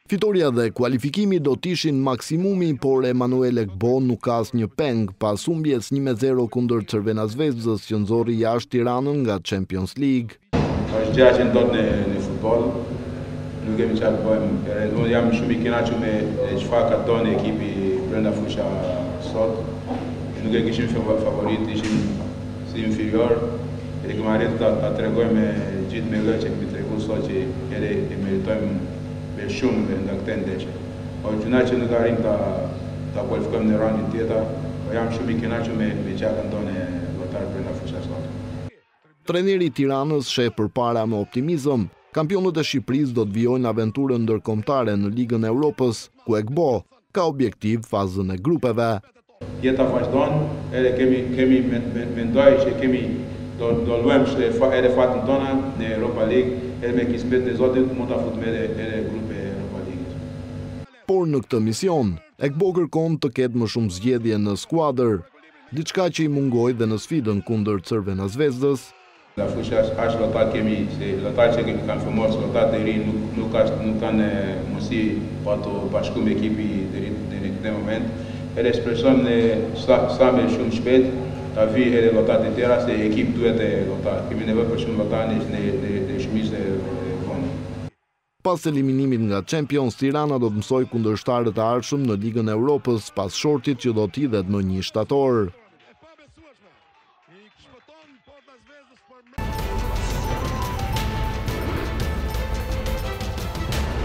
Fitoria dhe kualifikimi do t'ishin maksimumi, por Emanuel Egbo nuk ka asnjë peng pas humbjes 1-0 kundër Crvena Zvezdës që nxorri jashtë Tiranën nga Champions League. Është gjëja që ndodh në futboll. Nuk kemi çfarë të bëjmë. Unë jam shumë i kënaqur me çfarë ka dhënë ekipi brenda fusha sot. Nuk e kishim favorit, ishim si inferior. E kemi arritur ta tregojmë gjithë me lë që kemi treguar sot që e meritojmë me shumë nga këtë ndeshje. Po gjuna që nuk arrim ta kualifikojmë në raundin tjetër, po jam shumë i kënaqur me çka kanë dhënë lojtarët brenda fushës sot. Trajneri i Tiranës sheh përpara me optimizëm. Kampionët e Shqipërisë do të vijojnë aventurën ndërkombëtare në Ligën e Evropës, ku Egbo ka objektiv fazën e grupeve. Jeta vazhdon, edhe kemi mendoj që do luajmë edhe fatin tona në Europa League, edhe me kismet e Zotit mund ta futme edhe grupe Europa League. Por në këtë mision, Egbo kërkon të ketë më shumë zgjedhje në skuadër, diçka që i mungoi dhe në sfidën kundër Crvena Zvezdës. La fusha është lojtar kemi, se lojtarët që kanë formuar lojtarët e rinj nuk kanë mundësi pa të bashkuar me ekipi deri në këtë moment. Edhe shpresojmë sa më shumë shpejt ta vi edhe lojtarët e tjerë, se ekip duhet e lojtar. Kemi nevojë për shumë lojtarë në shumicë e vonë. Pas eliminimit nga Champions, Tirana do të mësoj kundërshtarët e ardhshëm në Ligën e Evropës pas shortit që do t'i hidhet më 1 shtator.